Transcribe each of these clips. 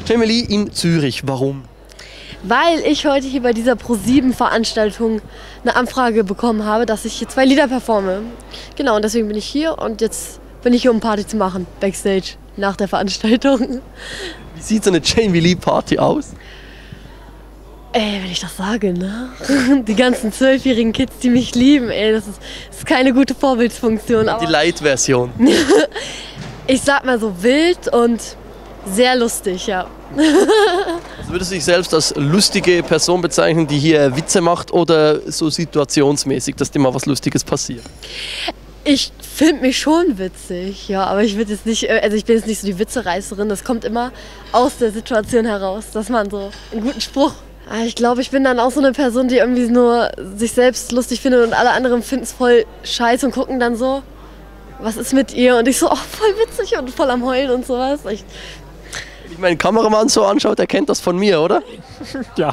Jamalie in Zürich, warum? Weil ich heute hier bei dieser Pro7-Veranstaltung eine Anfrage bekommen habe, dass ich hier 2 Lieder performe. Genau, und deswegen bin ich hier und jetzt bin ich hier, um Party zu machen, Backstage, nach der Veranstaltung. Wie sieht so eine Jamalie-Party aus? Ey, wenn ich das sage, ne? Die ganzen 12-jährigen Kids, die mich lieben, ey, das ist keine gute Vorbildsfunktion. Die Light-Version. Ich sag mal so wild und sehr lustig, ja. Also würdest du dich selbst als lustige Person bezeichnen, die hier Witze macht oder so situationsmäßig, dass dir mal was Lustiges passiert? Ich finde mich schon witzig, ja, aber ich bin jetzt nicht so die Witzereißerin. Das kommt immer aus der Situation heraus, dass man so einen guten Spruch. Ich glaube, ich bin dann auch so eine Person, die irgendwie nur sich selbst lustig findet und alle anderen finden es voll scheiße und gucken dann so, was ist mit ihr? Und ich so, oh, voll witzig und voll am Heulen und sowas. Wenn ich meinen Kameramann so anschaue, der kennt das von mir, oder? Ja.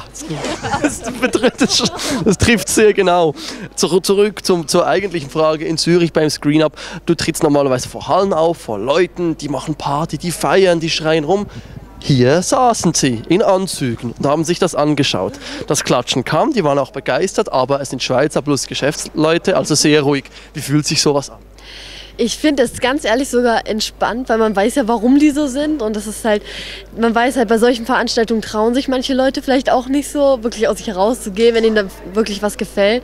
Das trifft sehr genau. Zurück zur eigentlichen Frage in Zürich beim Screen-Up. Du trittst normalerweise vor Hallen auf, vor Leuten, die machen Party, die feiern, die schreien rum. Hier saßen sie in Anzügen und haben sich das angeschaut. Das Klatschen kam, die waren auch begeistert, aber es sind Schweizer plus Geschäftsleute, also sehr ruhig. Wie fühlt sich sowas an? Ich finde es ganz ehrlich sogar entspannt, weil man weiß ja, warum die so sind. Und das ist halt, man weiß halt, bei solchen Veranstaltungen trauen sich manche Leute vielleicht auch nicht so, wirklich aus sich herauszugehen, wenn ihnen da wirklich was gefällt.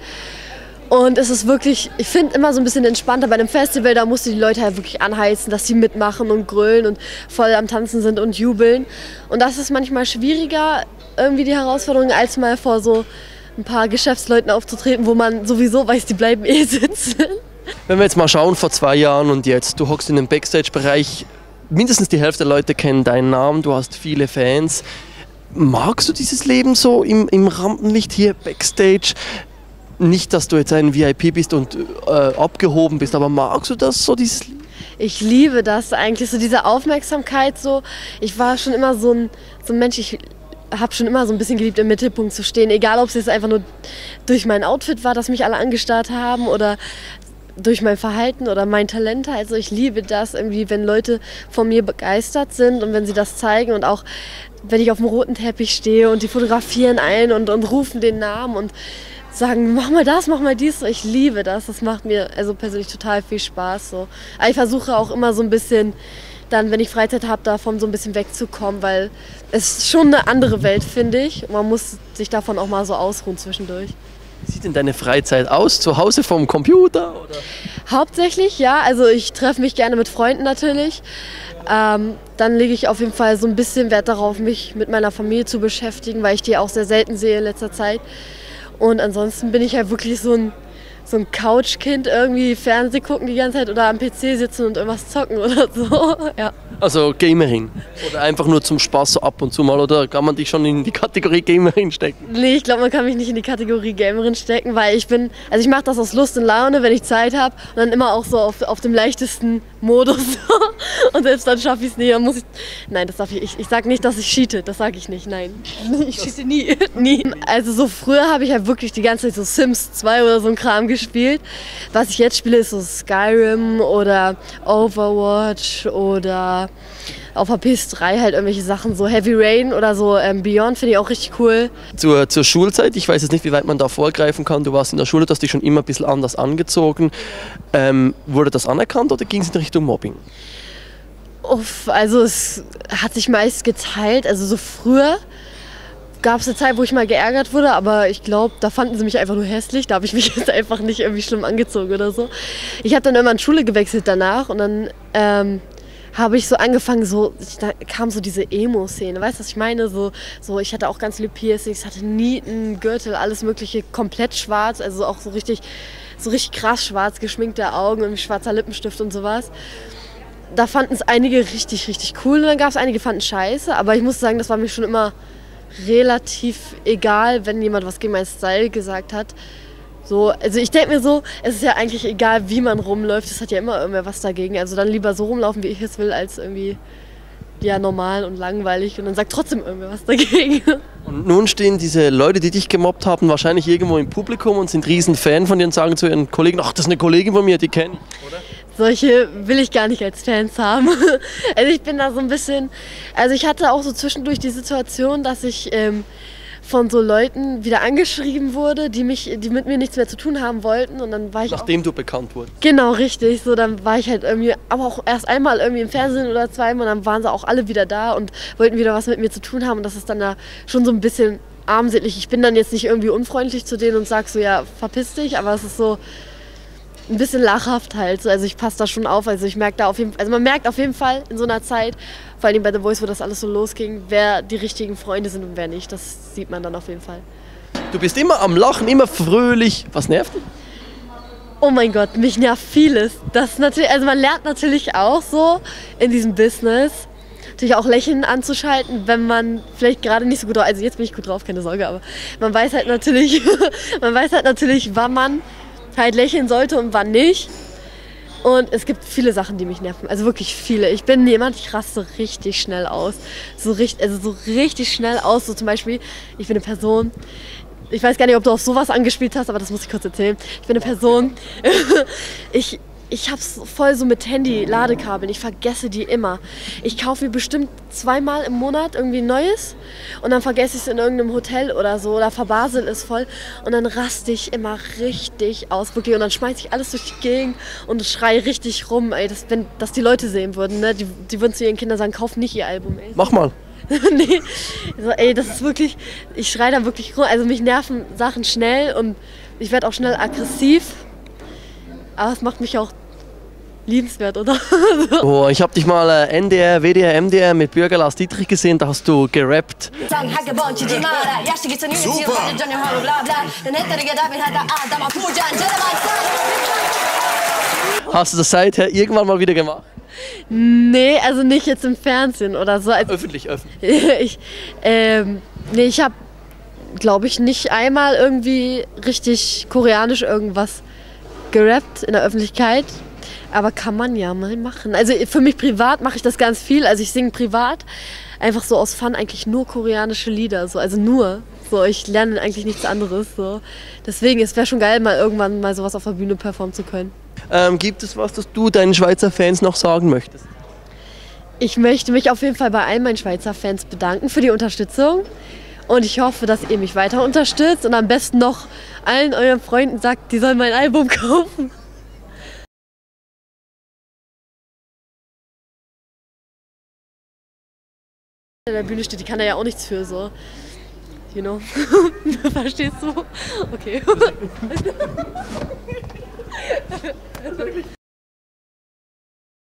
Und es ist wirklich, ich finde immer so ein bisschen entspannter. Bei einem Festival, da musst du die Leute halt wirklich anheizen, dass sie mitmachen und grölen und voll am Tanzen sind und jubeln. Und das ist manchmal schwieriger, irgendwie die Herausforderung, als mal vor so ein paar Geschäftsleuten aufzutreten, wo man sowieso weiß, die bleiben eh sitzen. Wenn wir jetzt mal schauen, vor 2 Jahren und jetzt, du hockst in dem Backstage-Bereich, mindestens die Hälfte der Leute kennen deinen Namen, du hast viele Fans. Magst du dieses Leben so im Rampenlicht hier Backstage? Nicht, dass du jetzt ein VIP bist und abgehoben bist, aber magst du das so, dieses Leben? Ich liebe das eigentlich, so diese Aufmerksamkeit so. Ich war schon immer so ein Mensch, ich habe schon immer so ein bisschen geliebt, im Mittelpunkt zu stehen. Egal, ob es jetzt einfach nur durch mein Outfit war, dass mich alle angestarrt haben oder durch mein Verhalten oder mein Talent. Also ich liebe das irgendwie, wenn Leute von mir begeistert sind und wenn sie das zeigen und auch wenn ich auf dem roten Teppich stehe und die fotografieren einen und rufen den Namen und sagen, mach mal das, mach mal dies. Ich liebe das. Das macht mir also persönlich total viel Spaß. So. Aber ich versuche auch immer so ein bisschen, dann, wenn ich Freizeit habe, davon so ein bisschen wegzukommen, weil es ist schon eine andere Welt, finde ich. Man muss sich davon auch mal so ausruhen zwischendurch. Wie sieht denn deine Freizeit aus? Zu Hause vom Computer? Oder? Hauptsächlich, ja. Also ich treffe mich gerne mit Freunden natürlich. Dann lege ich auf jeden Fall so ein bisschen Wert darauf, mich mit meiner Familie zu beschäftigen, weil ich die auch sehr selten sehe in letzter Zeit. Und ansonsten bin ich halt wirklich so ein Couchkind, irgendwie Fernsehen gucken die ganze Zeit oder am PC sitzen und irgendwas zocken oder so. Ja. Also Gamerin? Oder einfach nur zum Spaß so ab und zu mal? Oder kann man dich schon in die Kategorie Gamerin stecken? Nee, ich glaube, man kann mich nicht in die Kategorie Gamerin stecken, weil ich mache das aus Lust und Laune, wenn ich Zeit habe und dann immer auch so auf dem leichtesten Modus. Und selbst dann schaffe ich es nicht, dann muss ich... Nein, das darf ich sage nicht, dass ich cheate, das sage ich nicht, nein. Ich cheate nie. Nie. Also so früher habe ich halt wirklich die ganze Zeit so Sims 2 oder so ein Kram gespielt. Was ich jetzt spiele, ist so Skyrim oder Overwatch oder auf der PS3 halt irgendwelche Sachen, so Heavy Rain oder so Beyond finde ich auch richtig cool. Zur Schulzeit, ich weiß jetzt nicht, wie weit man da vorgreifen kann. Du warst in der Schule, du hast dich schon immer ein bisschen anders angezogen. Wurde das anerkannt oder ging es in Richtung Mobbing? Uff, also es hat sich meist geteilt. Also so früher gab es eine Zeit, wo ich mal geärgert wurde, aber ich glaube, da fanden sie mich einfach nur hässlich. Da habe ich mich jetzt einfach nicht irgendwie schlimm angezogen oder so. Ich habe dann irgendwann Schule gewechselt danach und dann habe ich so angefangen, da kam so diese Emo-Szene, weißt du, was ich meine? So, ich hatte auch ganz viele Piercings, hatte Nieten, Gürtel, alles mögliche, komplett schwarz, also auch so richtig krass schwarz geschminkte Augen und schwarzer Lippenstift und sowas. Da fanden es einige richtig, richtig cool und dann gab es einige, die fanden scheiße, aber ich muss sagen, das war mir schon immer relativ egal, wenn jemand was gegen meinen Style gesagt hat. So, also ich denke mir so, es ist ja eigentlich egal, wie man rumläuft, es hat ja immer irgendwer was dagegen. Also dann lieber so rumlaufen, wie ich es will, als irgendwie ja, normal und langweilig und dann sagt trotzdem irgendwer was dagegen. Und nun stehen diese Leute, die dich gemobbt haben, wahrscheinlich irgendwo im Publikum und sind riesen Fan von dir und sagen zu ihren Kollegen, ach, das ist eine Kollegin von mir, die kenne ich, oder? solche will ich gar nicht als Fans haben. Also ich bin da so ein bisschen, also ich hatte auch so zwischendurch die Situation, dass ich von so Leuten wieder angeschrieben wurde, die mit mir nichts mehr zu tun haben wollten, und dann war ich Nachdem du bekannt wurdest. Genau, richtig. So, dann war ich halt irgendwie, aber auch erst einmal irgendwie im Fernsehen oder zweimal, und dann waren sie auch alle wieder da und wollten wieder was mit mir zu tun haben, und das ist dann da schon so ein bisschen armselig. Ich bin dann jetzt nicht irgendwie unfreundlich zu denen und sag so, ja, verpiss dich, aber es ist so ein bisschen lachhaft halt. Also ich passe da schon auf. Also ich merke da auf jeden Fall, also man merkt auf jeden Fall in so einer Zeit, vor allem bei The Voice, wo das alles so losging, wer die richtigen Freunde sind und wer nicht. Das sieht man dann auf jeden Fall. Du bist immer am Lachen, immer fröhlich. Was nervt dich? Oh mein Gott, mich nervt vieles. Das natürlich, also man lernt natürlich auch so in diesem Business, natürlich auch Lächeln anzuschalten, wenn man vielleicht gerade nicht so gut drauf, also jetzt bin ich gut drauf, keine Sorge, aber man weiß halt natürlich, wann man halt lächeln sollte und wann nicht. Und es gibt viele Sachen, die mich nerven, also wirklich viele. Ich bin jemand, ich raste richtig schnell aus, so richtig schnell aus, so zum Beispiel, ich bin eine Person, ich weiß gar nicht, ob du auf sowas angespielt hast, aber das muss ich kurz erzählen. Ich bin eine Person, ich hab's voll so mit Handy-Ladekabeln, ich vergesse die immer. Ich kaufe mir bestimmt 2-mal im Monat irgendwie ein neues und dann vergesse ich es in irgendeinem Hotel oder so oder verbasel es voll und dann raste ich immer richtig aus, wirklich. Und dann schmeiße ich alles durch die Gegend und schreie richtig rum, ey, wenn das die Leute sehen würden, ne? Die würden zu ihren Kindern sagen, kauf nicht ihr Album, ey. Mach mal. Nee, so, ey, das ist wirklich, ich schreie da wirklich rum, also mich nerven Sachen schnell und ich werde auch schnell aggressiv, aber es macht mich auch liebenswert, oder? Oh, ich habe dich mal NDR, WDR, MDR mit Bürger Lars Dietrich gesehen, da hast du gerappt. Hast du das seither irgendwann mal wieder gemacht? Nee, also nicht jetzt im Fernsehen oder so. Öffentlich. Ich habe, glaube ich, nicht einmal irgendwie richtig koreanisch irgendwas gerappt in der Öffentlichkeit. Aber kann man ja mal machen. Also für mich privat mache ich das ganz viel. Also ich singe privat einfach so aus Fun eigentlich nur koreanische Lieder. So. Also nur. So, ich lerne eigentlich nichts anderes. So. Deswegen, es wäre schon geil, mal irgendwann mal sowas auf der Bühne performen zu können. Gibt es was, das du deinen Schweizer Fans noch sagen möchtest? Ich möchte mich auf jeden Fall bei allen meinen Schweizer Fans bedanken für die Unterstützung. Und ich hoffe, dass ihr mich weiter unterstützt und am besten noch allen euren Freunden sagt, die sollen mein Album kaufen. Der Bühne steht, die kann da ja auch nichts für, so. You know? Verstehst du? Okay.